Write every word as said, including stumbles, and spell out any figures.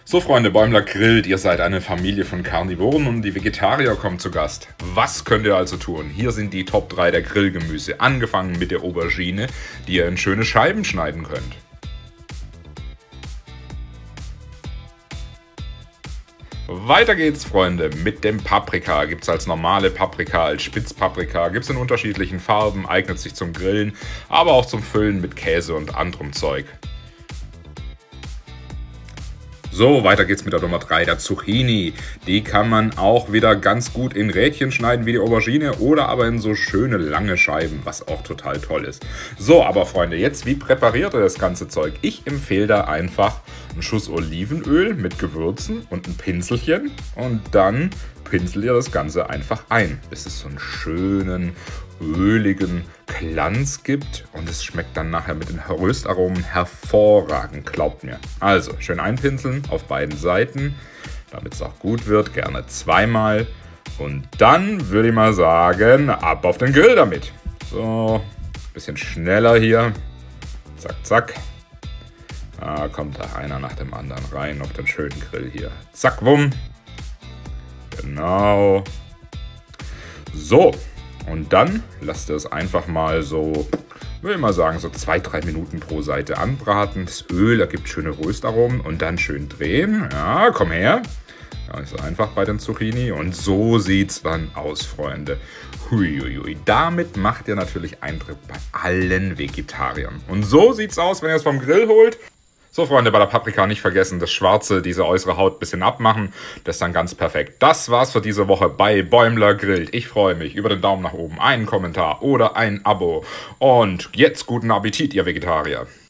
So Freunde, Bäumler grillt, ihr seid eine Familie von Karnivoren und die Vegetarier kommen zu Gast. Was könnt ihr also tun? Hier sind die Top drei der Grillgemüse, angefangen mit der Aubergine, die ihr in schöne Scheiben schneiden könnt. Weiter geht's, Freunde, mit dem Paprika. Gibt es als normale Paprika, als Spitzpaprika, gibt es in unterschiedlichen Farben, eignet sich zum Grillen, aber auch zum Füllen mit Käse und anderem Zeug. So, weiter geht's mit der Nummer drei, der Zucchini. Die kann man auch wieder ganz gut in Rädchen schneiden wie die Aubergine oder aber in so schöne lange Scheiben, was auch total toll ist. So, aber Freunde, jetzt wie präpariert ihr das ganze Zeug? Ich empfehle da einfach einen Schuss Olivenöl mit Gewürzen und ein Pinselchen und dann pinselt ihr das Ganze einfach ein, bis es so einen schönen, öligen Glanz gibt und es schmeckt dann nachher mit den Röstaromen hervorragend, glaubt mir. Also, schön einpinseln auf beiden Seiten, damit es auch gut wird, gerne zweimal. Und dann würde ich mal sagen, ab auf den Grill damit. So, bisschen schneller hier. Zack, zack. Da kommt da einer nach dem anderen rein auf den schönen Grill hier. Zack, wumm. Genau. So, und dann lasst ihr es einfach mal so, würde ich mal sagen, so zwei, drei Minuten pro Seite anbraten. Das Öl ergibt schöne Röstaromen und dann schön drehen. Ja, komm her. Ja, ist einfach bei den Zucchini. Und so sieht es dann aus, Freunde. Huiuiui. Damit macht ihr natürlich Eindruck bei allen Vegetariern. Und so sieht es aus, wenn ihr es vom Grill holt. So Freunde, bei der Paprika nicht vergessen, das Schwarze, diese äußere Haut ein bisschen abmachen. Das ist dann ganz perfekt. Das war's für diese Woche bei Bäumler grillt. Ich freue mich über den Daumen nach oben, einen Kommentar oder ein Abo. Und jetzt guten Appetit, ihr Vegetarier.